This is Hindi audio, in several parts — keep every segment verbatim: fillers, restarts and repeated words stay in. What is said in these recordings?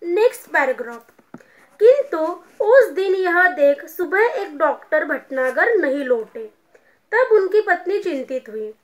Next paragraph. किंतु उस दिन यह देख सुबह एक डॉक्टर भटनागर नहीं लौटे, तब उनकी पत्नी चिंतित हुई।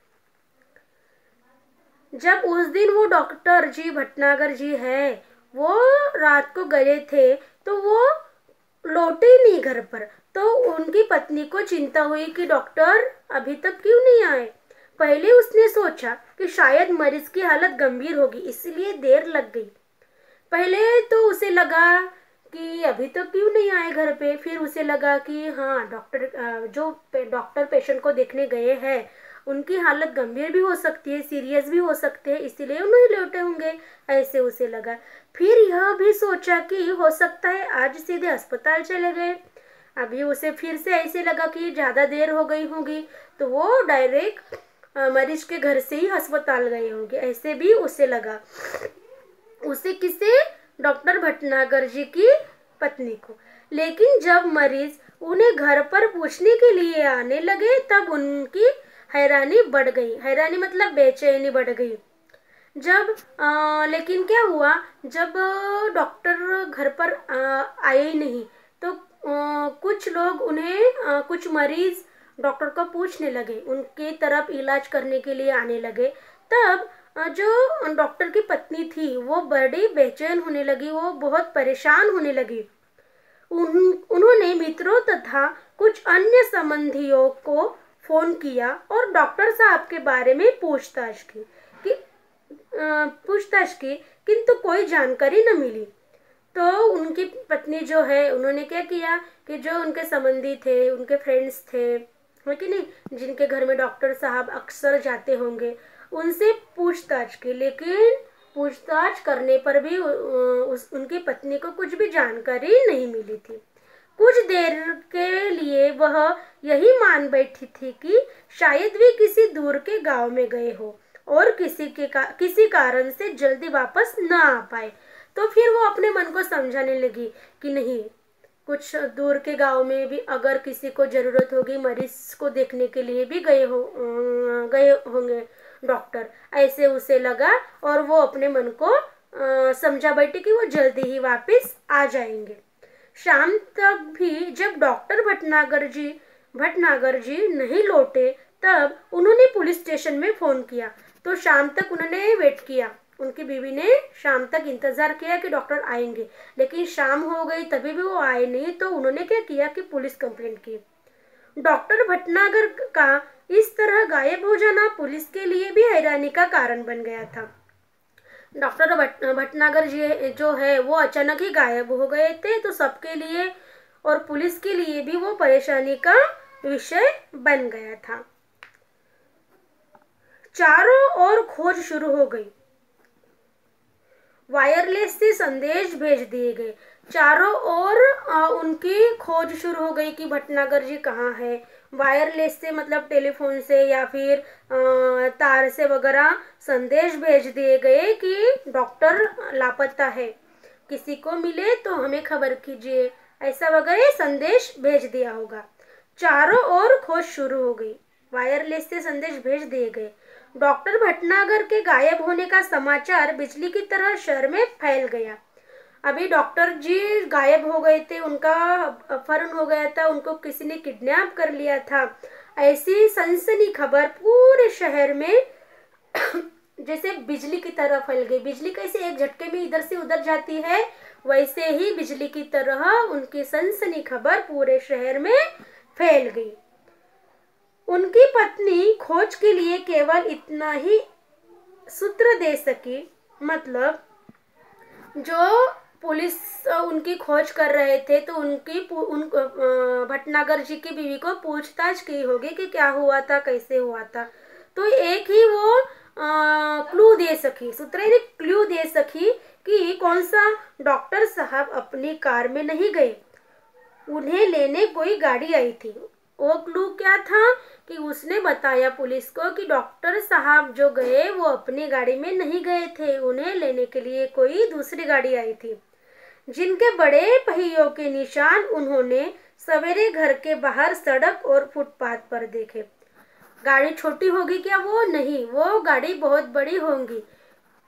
जब उस दिन वो डॉक्टर जी भटनागर जी है वो रात को गए थे तो वो लौटे ही नहीं घर पर, तो उनकी पत्नी को चिंता हुई कि डॉक्टर अभी तक क्यों नहीं आए। पहले उसने सोचा कि शायद मरीज की हालत गंभीर होगी इसलिए देर लग गई। पहले तो उसे लगा कि अभी तक क्यों नहीं आए घर पे, फिर उसे लगा कि हाँ डॉक्टर जो डॉक्टर पेशेंट को देखने गए हैं उनकी हालत गंभीर भी हो सकती है, सीरियस भी हो सकते हैं, इसीलिए उन्हें लौटे होंगे, ऐसे उसे लगा। फिर यह भी सोचा कि हो सकता है आज सीधे अस्पताल चले गए। अभी उसे फिर से ऐसे लगा कि ज़्यादा देर हो गई होगी तो वो डायरेक्ट मरीज के घर से ही अस्पताल गए होंगे, ऐसे भी उसे लगा। उसे किसे? डॉक्टर भटनागर जी की पत्नी को। लेकिन जब मरीज उन्हें घर पर पूछने के लिए आने लगे तब उनकी हैरानी बढ़ गई। हैरानी मतलब बेचैनी बढ़ गई। जब आ, लेकिन क्या हुआ, जब डॉक्टर घर पर आ, आए ही नहीं तो आ, कुछ लोग उन्हें आ, कुछ मरीज डॉक्टर को पूछने लगे, उनके तरफ इलाज करने के लिए आने लगे। तब जो डॉक्टर की पत्नी थी वो बड़ी बेचैन होने लगी, वो बहुत परेशान होने लगी। उन, उन्होंने मित्रों तथा कुछ अन्य संबंधियों को फोन किया और डॉक्टर साहब के बारे में पूछताछ की कि पूछताछ की किंतु कोई जानकारी न मिली। तो उनकी पत्नी जो है उन्होंने क्या किया कि जो उनके संबंधी थे, उनके फ्रेंड्स थे, है कि नहीं, जिनके घर में डॉक्टर साहब अक्सर जाते होंगे, उनसे पूछताछ की। लेकिन पूछताछ करने पर भी उस उनकी पत्नी को कुछ भी जानकारी नहीं मिली थी। कुछ देर के लिए वह यही मान बैठी थी कि शायद वे किसी दूर के गांव में गए हो और किसी के का, किसी कारण से जल्दी वापस ना आ पाए। तो फिर वो अपने मन को समझाने लगी कि नहीं, कुछ दूर के गांव में भी अगर किसी को जरूरत होगी, मरीज को देखने के लिए भी गए हो गए होंगे डॉक्टर, ऐसे उसे लगा। और वो अपने मन को समझा बैठी कि वो जल्दी ही वापस आ जाएंगे। शाम तक भी जब डॉक्टर भटनागर जी भटनागर जी नहीं लौटे तब उन्होंने पुलिस स्टेशन में फोन किया। तो शाम तक उन्होंने वेट किया, उनकी बीवी ने शाम तक इंतजार किया कि डॉक्टर आएंगे, लेकिन शाम हो गई तभी भी वो आए नहीं। तो उन्होंने क्या किया कि पुलिस कंप्लेंट की। डॉक्टर भटनागर का इस तरह गायब हो जाना पुलिस के लिए भी हैरानी का कारण बन गया था। डॉक्टर भटनागर जी जो है वो अचानक ही गायब हो गए थे, तो सबके लिए और पुलिस के लिए भी वो परेशानी का विषय बन गया था। चारों ओर खोज शुरू हो गई। वायरलेस से संदेश भेज दिए गए। चारों ओर उनकी खोज शुरू हो गई कि भटनागर जी कहाँ है। वायरलेस से मतलब टेलीफोन से या फिर आ, तार से वगैरह संदेश भेज दिए गए कि डॉक्टर लापता है, किसी को मिले तो हमें खबर कीजिए, ऐसा वगैरह संदेश भेज दिया होगा। चारों ओर खोज शुरू हो गई, वायरलेस से संदेश भेज दिए गए। डॉक्टर भटनागर के गायब होने का समाचार बिजली की तरह शहर में फैल गया। अभी डॉक्टर जी गायब हो गए थे, उनका अपहरण हो गया था, उनको किसी ने किडनैप कर लिया था, ऐसी सनसनी खबर पूरे शहर में जैसे बिजली की तरह फैल गई। बिजली कैसे एक झटके में इधर से उधर जाती है, वैसे ही बिजली की तरह उनकी सनसनी खबर पूरे शहर में फैल गई। उनकी पत्नी खोज के लिए केवल इतना ही सूत्र दे सकी, मतलब जो पुलिस उनकी खोज कर रहे थे तो उनकी उन भटनागर जी की बीवी को पूछताछ की होगी कि क्या हुआ था, कैसे हुआ था। तो एक ही वो क्लू दे सकी, सूत्र ने क्लू दे सकी कि कौन सा डॉक्टर साहब अपनी कार में नहीं गए, उन्हें लेने कोई गाड़ी आई थी। वो क्लू क्या था कि उसने बताया पुलिस को कि डॉक्टर साहब जो गए वो अपनी गाड़ी में नहीं गए थे, उन्हें लेने के लिए कोई दूसरी गाड़ी आई थी, जिनके बड़े पहियों के निशान उन्होंने सवेरे घर के बाहर सड़क और फुटपाथ पर देखे। गाड़ी छोटी होगी क्या? वो नहीं, वो गाड़ी बहुत बड़ी होंगी।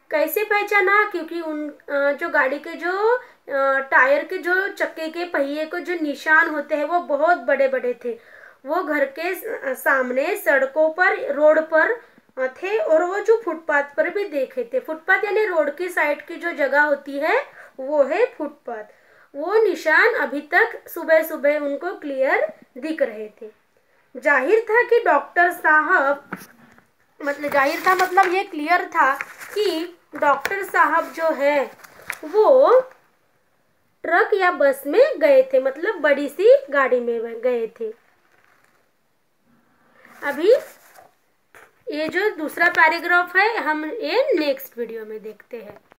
कैसे पहचाना? क्योंकि उन जो गाड़ी के जो टायर के जो चक्के के पहिए को जो निशान होते हैं वो बहुत बड़े बड़े थे। वो घर के सामने सड़कों पर, रोड पर थे, और वो जो फुटपाथ पर भी देखे थे। फुटपाथ यानी रोड की साइड की जो जगह होती है वो है फुटपाथ। वो निशान अभी तक सुबह सुबह उनको क्लियर दिख रहे थे। जाहिर था कि डॉक्टर साहब, मतलब जाहिर था मतलब ये क्लियर था कि डॉक्टर साहब जो है वो ट्रक या बस में गए थे, मतलब बड़ी सी गाड़ी में गए थे। अभी ये जो दूसरा पैराग्राफ है हम ये नेक्स्ट वीडियो में देखते हैं।